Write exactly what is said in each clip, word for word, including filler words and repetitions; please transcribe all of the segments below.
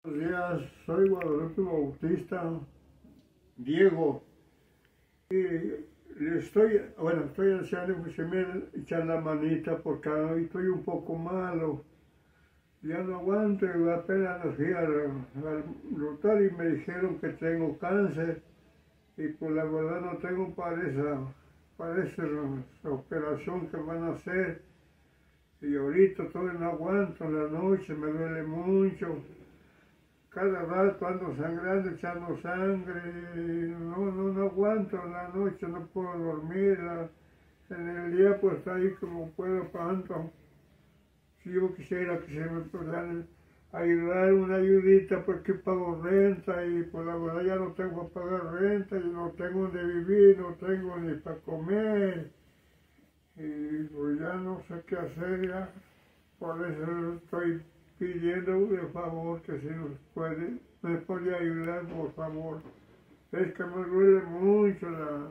Buenos días, soy Guadalupe Bautista Diego y le estoy, bueno, estoy haciendo que se me echar la manita porque hoy estoy un poco malo, ya no aguanto y apenas fui al, al doctor y me dijeron que tengo cáncer y pues la verdad no tengo para esa, para esa, esa operación que van a hacer y ahorita todavía no aguanto en la noche, me duele mucho. Cada rato ando sangrando, echando sangre, no, no, no aguanto en la noche, no puedo dormir, la, en el día pues ahí como puedo tanto. Si yo quisiera que se me pudieran ayudar, una ayudita porque pago renta y pues la verdad ya no tengo para pagar renta, y no tengo donde vivir, no tengo ni para comer y pues ya no sé qué hacer ya, por eso estoy pidiendo de favor que si nos puede, me puede ayudar por favor. Es que me duele mucho la...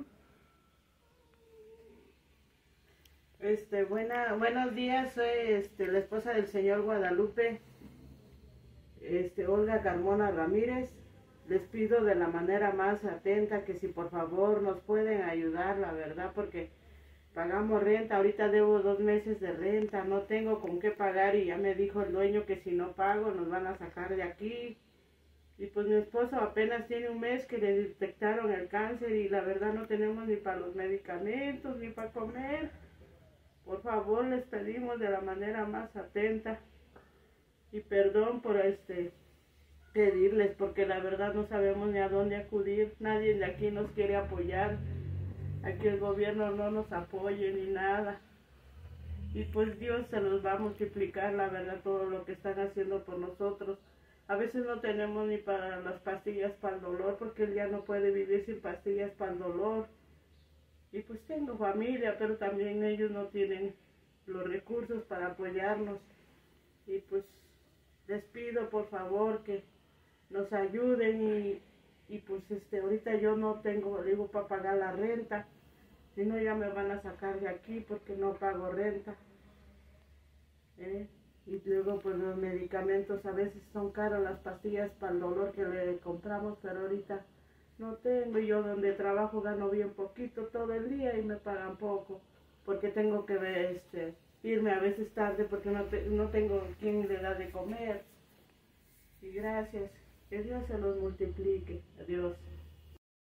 Este, buena, buenos días, soy este, la esposa del señor Guadalupe, este, Olga Carmona Ramírez. Les pido de la manera más atenta que si por favor nos pueden ayudar, la verdad, porque pagamos renta, ahorita debo dos meses de renta, no tengo con qué pagar y ya me dijo el dueño que si no pago nos van a sacar de aquí. Y pues mi esposo apenas tiene un mes que le detectaron el cáncer y la verdad no tenemos ni para los medicamentos ni para comer. Por favor les pedimos de la manera más atenta y perdón por este pedirles porque la verdad no sabemos ni a dónde acudir, nadie de aquí nos quiere apoyar. Aquí el gobierno no nos apoye ni nada. Y pues Dios se los va a multiplicar, la verdad, todo lo que están haciendo por nosotros. A veces no tenemos ni para las pastillas para el dolor, porque él ya no puede vivir sin pastillas para el dolor. Y pues tengo familia, pero también ellos no tienen los recursos para apoyarnos. Y pues les pido por favor que nos ayuden y, y pues este ahorita yo no tengo, digo, para pagar la renta. Si no, ya me van a sacar de aquí porque no pago renta. ¿Eh? Y luego, pues los medicamentos a veces son caros, las pastillas para el dolor que le compramos, pero ahorita no tengo. Yo donde trabajo gano bien poquito todo el día y me pagan poco. Porque tengo que ver, este, irme a veces tarde porque no, te, no tengo quien le da de comer. Y gracias. Que Dios se los multiplique. Adiós.